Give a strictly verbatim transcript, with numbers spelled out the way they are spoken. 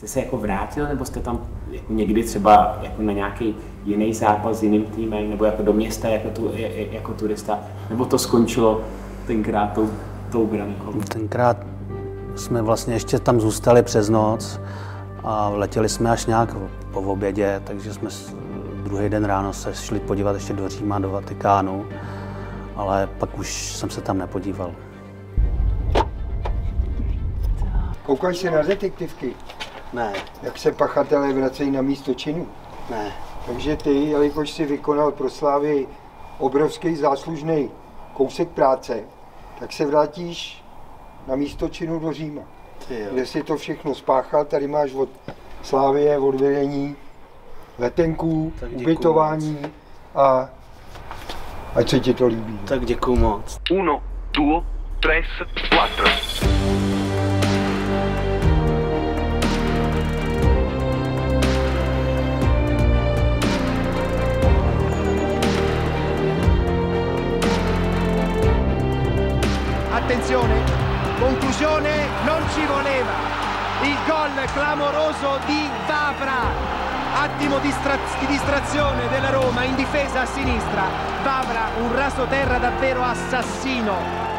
Jste se jako vrátil, nebo jste tam jako někdy třeba jako na nějaký jiný zápas s jiným týmem, nebo jako do města jako, tu, jako turista, nebo to skončilo tenkrát tou, tou brankou? Tenkrát jsme vlastně ještě tam zůstali přes noc a letěli jsme až nějak po obědě, takže jsme druhý den ráno se šli podívat ještě do Říma, do Vatikánu, ale pak už jsem se tam nepodíval. Koukáš se na detektivky? Ne. Jak se pachatelé vracejí na místo činu? Ne. Takže ty, jelikož si vykonal pro Slávy obrovský záslužný kousek práce, tak se vrátíš na místo činu do Říma, kde si to všechno spáchal. Tady máš od Slávie, od vedení, letenků, ubytování a ať se ti to líbí. Tak děkuju moc. Uno, due, tres, quattro. Attenzione, conclusione, non ci voleva. Il gol clamoroso di Vavra. Attimo di, di distrazione della Roma in difesa a sinistra. Vavra, un rasoterra davvero assassino.